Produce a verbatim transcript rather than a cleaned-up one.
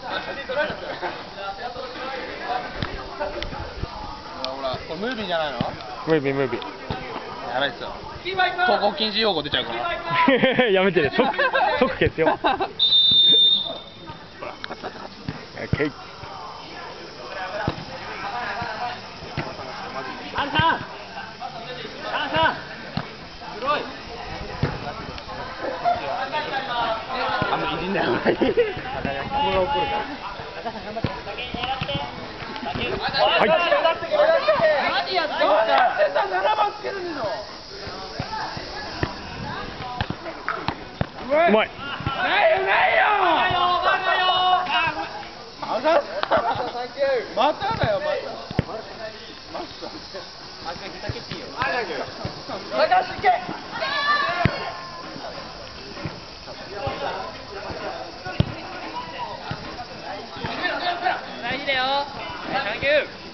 ほら、これムービーじゃないの？ ムービームービー。 やばいっすよ。投稿禁止用語出ちゃうから。 やめてね、即即消すよ。オッケー。アンさん、アンさん、すごい。 あんまいじんない方がいい。これが怒るから。 はい。 何やってんだ。ななばんつけるの。うまい。ないよないよ。まただよまた。大事だよ。サンキュー。